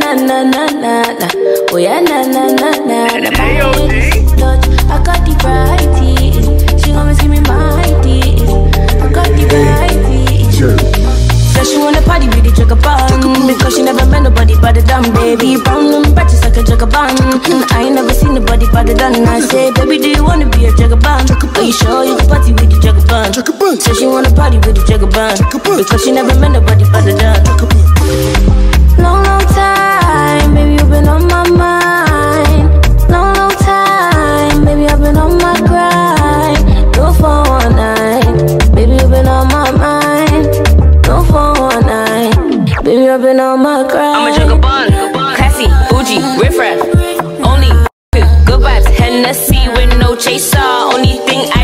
na na na na na. Oh yeah, na na na na na. Touch, I got the varieties. She always give me my ideas. I got the varieties. Says she wanna party with the Jagaban, because she never met nobody but the damn baby. Brown and patches like a Jagaban. I ain't never seen nobody but the damn. I say, baby, do you wanna be a Jagaban? Are you sure you can party with the Jagaban? Says she wanna party with the Jagaban, because she never met nobody but the damn. Long, long time, baby, you've been on my mind. Long, long time, baby, I've been on my grind. No for one night, baby, you've been on my mind. No for one night, baby, I've been on my grind. I'm a Jagaban, classy, bougie, riff raff. Only good vibes, Hennessy with no chaser. Only thing